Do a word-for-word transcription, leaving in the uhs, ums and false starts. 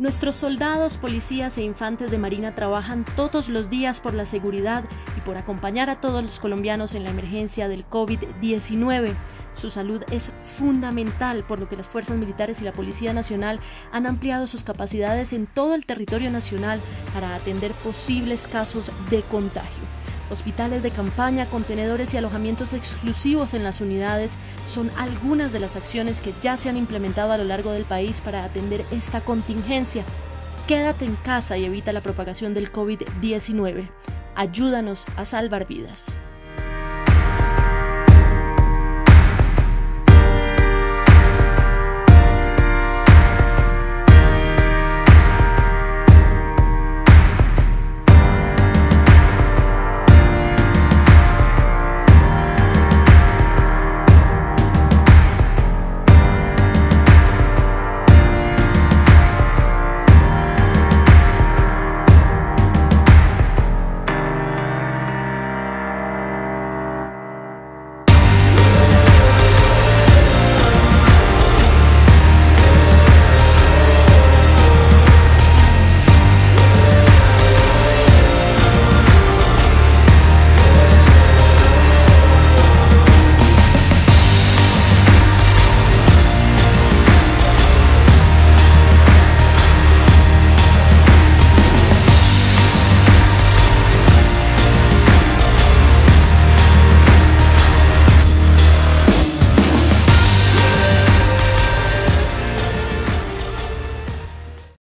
Nuestros soldados, policías e infantes de Marina trabajan todos los días por la seguridad y por acompañar a todos los colombianos en la emergencia del COVID diecinueve. Su salud es fundamental, por lo que las fuerzas militares y la Policía Nacional han ampliado sus capacidades en todo el territorio nacional para atender posibles casos de contagio. Hospitales de campaña, contenedores y alojamientos exclusivos en las unidades son algunas de las acciones que ya se han implementado a lo largo del país para atender esta contingencia. Quédate en casa y evita la propagación del COVID diecinueve. Ayúdanos a salvar vidas.